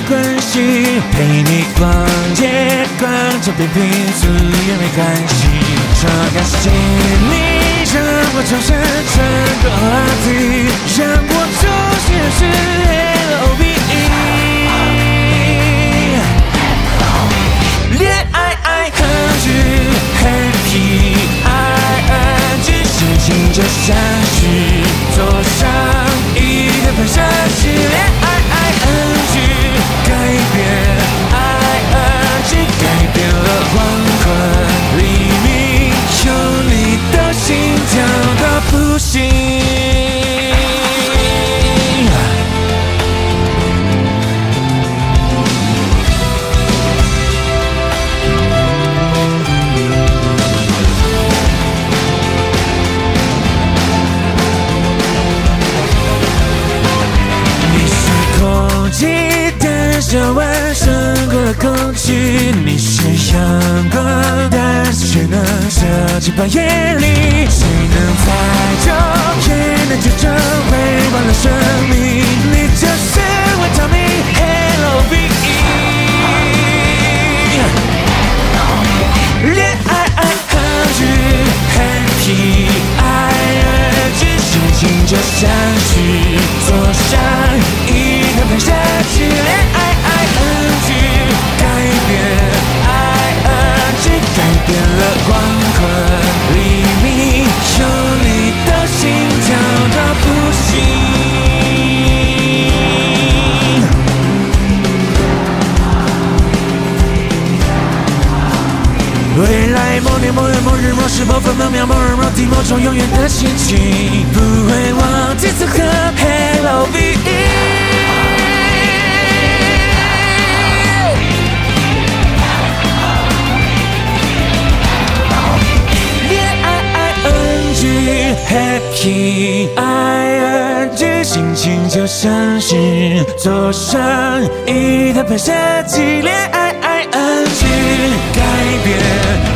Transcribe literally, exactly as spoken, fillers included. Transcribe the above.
关系，陪你逛街，逛着变贫俗也没关系。说感谢你，让我重生成个 R T， 让我重新认识 L O V E。恋爱 I N G Happy I N G， 心情就像是坐上一个喷射机。恋爱 I N G 改变 I N G， 改变了黄昏黎明，有你的心跳到不行。小碗胜过了空气，你是阳光，但是却能射进半夜里。谁能猜中，也能见证辉煌的生命。你就是维他命 L O V E。恋爱 I N G Happy I N G， 心情就像是坐上一个喷射机。恋爱改变 I N G， 改变了黄昏黎明，有你的心跳到不行。未来某年某月某日某时某分某秒某人某地某种永远的心情，不会忘记此刻 L O V E。Happy I N G， 心情就像是坐上一台喷射机。恋爱 I N G， 改变